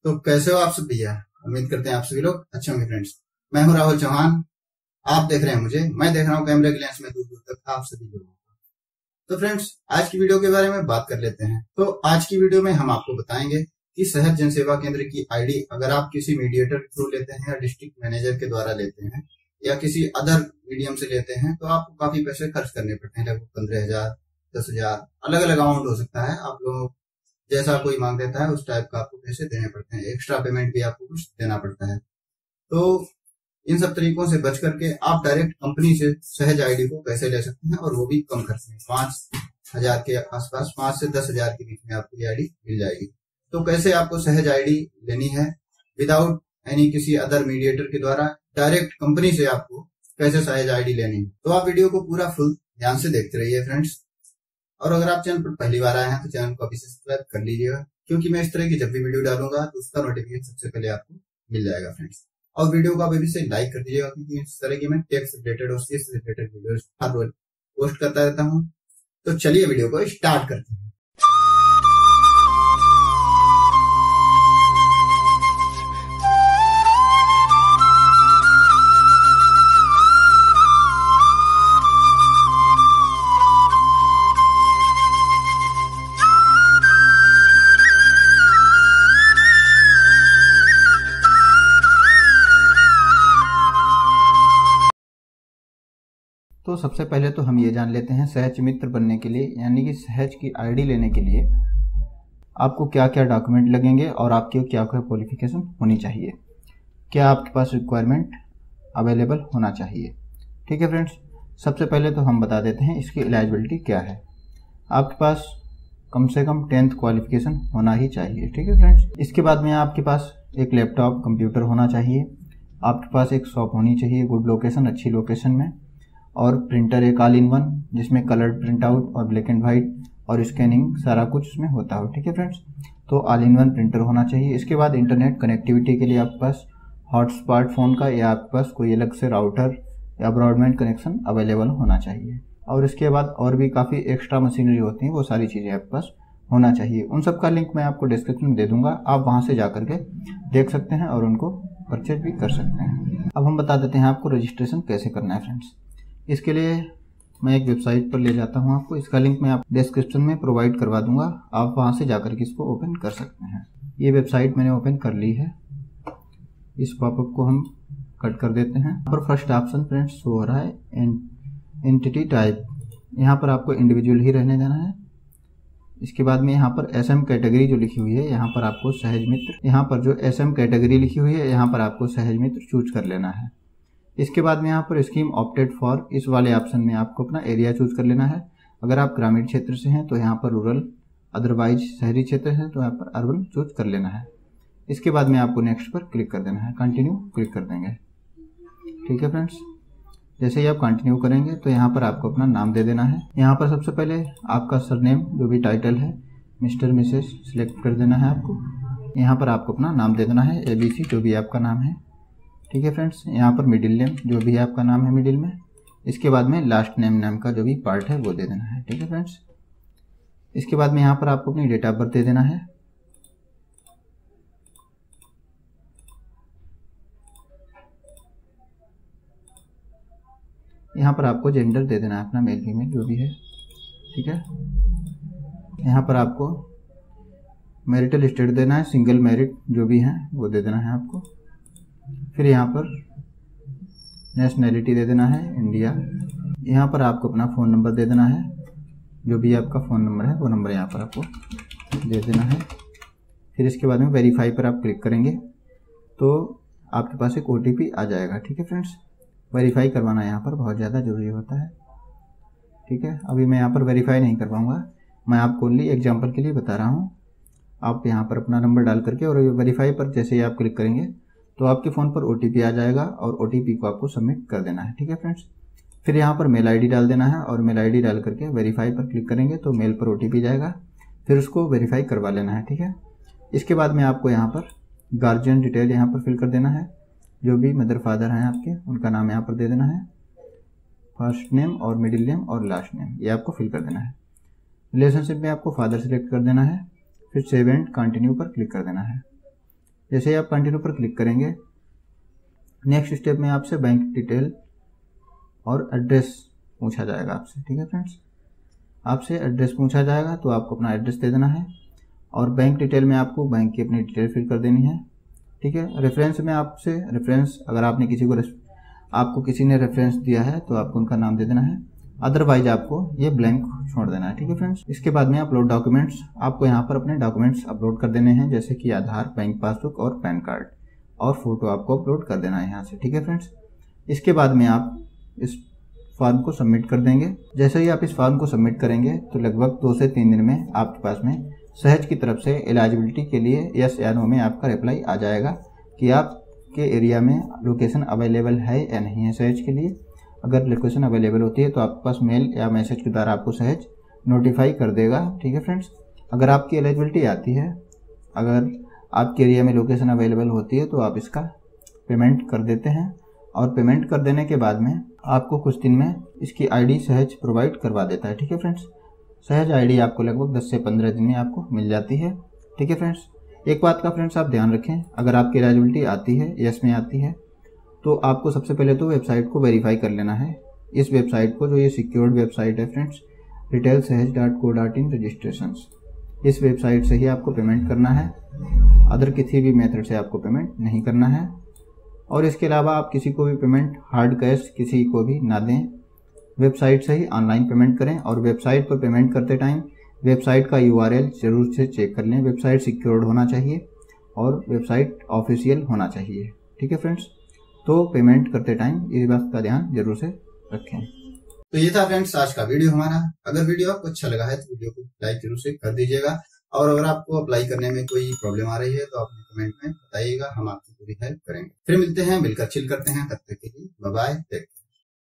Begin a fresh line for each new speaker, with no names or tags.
तो कैसे हो आप सब भैया। उम्मीद करते हैं आप सभी लोग अच्छे होंगे फ्रेंड्स। मैं हूं राहुल चौहान, आप देख रहे हैं मुझे, मैं देख रहा हूं कैमरे के लेंस में दूर दूर तक आप सभी लोगों को। तो फ्रेंड्स आज की वीडियो के बारे में बात कर लेते हैं। तो आज की वीडियो में हम आपको बताएंगे कि सहज जन सेवा केंद्र की आईडी अगर आप किसी मीडिएटर के थ्रू लेते हैं या डिस्ट्रिक्ट मैनेजर के द्वारा लेते हैं या किसी अदर मीडियम से लेते हैं तो आपको काफी पैसे खर्च करने पड़ते हैं, लगभग 15,000 10,000 अलग अलग अमाउंट हो सकता है। आप लोगों जैसा कोई मांग देता है उस टाइप का आपको पैसे देने पड़ते हैं, एक्स्ट्रा पेमेंट भी आपको कुछ देना पड़ता है। तो इन सब तरीकों से बच करके आप डायरेक्ट कंपनी से सहज आईडी को पैसे ले सकते हैं और वो भी कम खर्च में 5,000 के आसपास, 5 से 10,000 के बीच में आपको ये आईडी मिल जाएगी। तो कैसे आपको सहज आईडी लेनी है विदाउट एनी किसी अदर मीडिएटर के द्वारा, डायरेक्ट कंपनी से आपको कैसे सहज आईडी लेनी है, तो आप वीडियो को पूरा फुल ध्यान से देखते रहिए फ्रेंड्स। और अगर आप चैनल पर पहली बार आए हैं तो चैनल को अभी सब्सक्राइब कर लीजिएगा, क्योंकि मैं इस तरह की जब भी वीडियो डालूंगा तो उसका नोटिफिकेशन सबसे पहले आपको मिल जाएगा फ्रेंड्स। और वीडियो को आप अभी से लाइक कर दीजिएगा, क्योंकि इस तरह की मैं टेक से रिलेटेड और सीएस से रिलेटेड वीडियो हर रोज पोस्ट करता रहता हूँ। तो चलिए वीडियो को स्टार्ट करते हैं। तो सबसे पहले तो हम ये जान लेते हैं सहज मित्र बनने के लिए, यानी कि सहज की आईडी लेने के लिए आपको क्या क्या डॉक्यूमेंट लगेंगे और आपकी क्या क्या क्वालिफिकेशन होनी चाहिए, क्या आपके पास रिक्वायरमेंट अवेलेबल होना चाहिए। ठीक है फ्रेंड्स, सबसे पहले तो हम बता देते हैं इसकी एलिजिबिलिटी क्या है। आपके पास कम से कम 10th क्वालिफिकेशन होना ही चाहिए। ठीक है फ्रेंड्स, इसके बाद में आपके पास एक लैपटॉप कंप्यूटर होना चाहिए, आपके पास एक शॉप होनी चाहिए गुड लोकेशन, अच्छी लोकेशन में, और प्रिंटर एक ऑल इन वन जिसमें कलर प्रिंट आउट और ब्लैक एंड वाइट और स्कैनिंग सारा कुछ उसमें होता हो। ठीक है फ्रेंड्स, तो ऑल इन वन प्रिंटर होना चाहिए। इसके बाद इंटरनेट कनेक्टिविटी के लिए आपके पास हॉटस्पॉट फ़ोन का या आपके पास कोई अलग से राउटर या ब्रॉडबैंड कनेक्शन अवेलेबल होना चाहिए। और इसके बाद और भी काफ़ी एक्स्ट्रा मशीनरी होती हैं, वो सारी चीज़ें आपके पास होना चाहिए। उन सब का लिंक मैं आपको डिस्क्रिप्शन में दे दूंगा, आप वहाँ से जा करके देख सकते हैं और उनको परचेज भी कर सकते हैं। अब हम बता देते हैं आपको रजिस्ट्रेशन कैसे करना है फ्रेंड्स। इसके लिए मैं एक वेबसाइट पर ले जाता हूं आपको, इसका लिंक मैं आप डिस्क्रिप्शन में प्रोवाइड करवा दूंगा, आप वहां से जाकर के इसको ओपन कर सकते हैं। ये वेबसाइट मैंने ओपन कर ली है, इस पॉपअप को हम कट कर देते हैं। यहाँ पर फर्स्ट ऑप्शन फ्रेंड्स शो हो रहा है एंटिटी टाइप, यहाँ पर आपको इंडिविजुअल ही रहने देना है। इसके बाद में यहाँ पर SM कैटेगरी जो लिखी हुई है, यहाँ पर आपको सहज मित्र, यहाँ पर जो SM कैटेगरी लिखी हुई है यहाँ पर आपको सहज मित्र चूज कर लेना है। इसके बाद में यहाँ पर स्कीम ऑप्टेड फॉर, इस वाले ऑप्शन में आपको अपना एरिया चूज कर लेना है। अगर आप ग्रामीण क्षेत्र से हैं तो यहाँ पर रूरल, अदरवाइज शहरी क्षेत्र है तो यहाँ पर अर्बन चूज कर लेना है। इसके बाद में आपको नेक्स्ट पर क्लिक कर देना है, कंटिन्यू क्लिक कर देंगे। ठीक है फ्रेंड्स, जैसे ही आप कंटिन्यू करेंगे तो यहाँ पर आपको अपना नाम दे देना है। यहाँ पर सबसे पहले आपका सरनेम जो भी टाइटल है मिस्टर मिसेस सिलेक्ट कर देना है आपको। यहाँ पर आपको अपना नाम दे देना है, ABC जो भी आपका नाम है। ठीक है फ्रेंड्स, यहाँ पर मिडिल नेम जो भी आपका नाम है मिडिल में, इसके बाद में लास्ट नेम नाम का जो भी पार्ट है वो दे देना है। ठीक है फ्रेंड्स, इसके बाद में यहाँ पर आपको अपनी डेट ऑफ बर्थ दे देना है। यहाँ पर आपको जेंडर दे देना है अपना, मेल फीमेल जो भी है। ठीक है, यहाँ पर आपको मैरिटल स्टेट देना है, सिंगल मैरिड जो भी है वो दे देना है आपको। फिर यहाँ पर नेशनैलिटी दे देना है इंडिया। यहाँ पर आपको अपना फ़ोन नंबर दे देना है, जो भी आपका फ़ोन नंबर है वो नंबर यहाँ पर आपको दे देना है। फिर इसके बाद में वेरीफाई पर आप क्लिक करेंगे तो आपके पास एक OTP आ जाएगा। ठीक है फ्रेंड्स, वेरीफाई करवाना यहाँ पर बहुत ज़्यादा ज़रूरी होता है। ठीक है, अभी मैं यहाँ पर वेरीफाई नहीं करवाऊँगा, मैं आपको ओनली एग्जाम्पल के लिए बता रहा हूँ। आप यहाँ पर अपना नंबर डाल करके और वेरीफाई पर जैसे ही आप क्लिक करेंगे तो आपके फ़ोन पर OTP आ जाएगा और OTP को आपको सबमिट कर देना है। ठीक है फ्रेंड्स, फिर यहाँ पर मेल ID डाल देना है और मेल ID डाल करके वेरीफाई पर क्लिक करेंगे तो मेल पर OTP जाएगा, फिर उसको वेरीफाई करवा लेना है। ठीक है, इसके बाद में आपको यहाँ पर गार्जियन डिटेल यहाँ पर फिल कर देना है, जो भी मदर फादर हैं आपके उनका नाम यहाँ पर दे देना है, फर्स्ट नेम और मिडिल नेम और लास्ट नेम ये आपको फिल कर देना है। रिलेशनशिप में आपको फादर सेलेक्ट कर देना है, फिर सेव एंड कंटिन्यू पर क्लिक कर देना है। जैसे ही आप कंटिन्यू पर क्लिक करेंगे, नेक्स्ट स्टेप में आपसे बैंक डिटेल और एड्रेस पूछा जाएगा आपसे। ठीक है फ्रेंड्स, आपसे एड्रेस पूछा जाएगा तो आपको अपना एड्रेस दे देना है, और बैंक डिटेल में आपको बैंक की अपनी डिटेल फिल कर देनी है। ठीक है, रेफरेंस में आपसे रेफरेंस, अगर आपने आपको किसी ने रेफरेंस दिया है तो आपको उनका नाम दे देना है, अदरवाइज आपको ये ब्लैंक छोड़ देना है। ठीक है फ्रेंड्स, इसके बाद में अपलोड डॉक्यूमेंट्स, आपको यहाँ पर अपने डॉक्यूमेंट्स अपलोड कर देने हैं, जैसे कि आधार, बैंक पासबुक और पैन कार्ड, और फोटो आपको अपलोड कर देना है यहाँ से। ठीक है फ्रेंड्स, इसके बाद में आप इस फॉर्म को सबमिट कर देंगे। जैसे ही आप इस फॉर्म को सबमिट करेंगे तो लगभग 2 से 3 दिन में आपके पास में सहज की तरफ से एलिजिबिलिटी के लिए यस या नो में आपका रिप्लाई आ जाएगा कि आपके एरिया में लोकेशन अवेलेबल है या नहीं है सहज के लिए। अगर लोकेशन अवेलेबल होती है तो आपके पास मेल या मैसेज के द्वारा आपको सहज नोटिफाई कर देगा। ठीक है फ्रेंड्स, अगर आपकी एलिजिबिलिटी आती है, अगर आपके एरिया में लोकेशन अवेलेबल होती है तो आप इसका पेमेंट कर देते हैं, और पेमेंट कर देने के बाद में आपको कुछ दिन में इसकी आईडी सहज प्रोवाइड करवा देता है। ठीक है फ्रेंड्स, सहज आईडी आपको लगभग 10 से 15 दिन में आपको मिल जाती है। ठीक है फ्रेंड्स, एक बात का फ्रेंड्स आप ध्यान रखें, अगर आपकी एलिजिबिलिटी आती है, यस में आती है, तो आपको सबसे पहले तो वेबसाइट को वेरीफाई कर लेना है। इस वेबसाइट को, जो ये सिक्योर्ड वेबसाइट है फ्रेंड्स, retailsahaj.co.in रजिस्ट्रेशंस, इस वेबसाइट से ही आपको पेमेंट करना है, अदर किसी भी मेथड से आपको पेमेंट नहीं करना है। और इसके अलावा आप किसी को भी पेमेंट हार्ड कैश किसी को भी ना दें, वेबसाइट से ही ऑनलाइन पेमेंट करें। और वेबसाइट पर पेमेंट करते टाइम वेबसाइट का URL जरूर से चेक कर लें, वेबसाइट सिक्योर्ड होना चाहिए और वेबसाइट ऑफिशियल होना चाहिए। ठीक है फ्रेंड्स, तो पेमेंट करते टाइम इस बात का ध्यान जरूर से रखें। तो ये था फ्रेंड्स आज का वीडियो हमारा। अगर वीडियो आपको अच्छा लगा है तो वीडियो को लाइक जरूर से कर दीजिएगा, और अगर आपको अप्लाई करने में कोई प्रॉब्लम आ रही है तो आप कमेंट में बताइएगा, हम आपकी पूरी हेल्प करेंगे। फिर मिलते हैं, मिलकर चिल करते हैं, तब तक के लिए बाय बाय।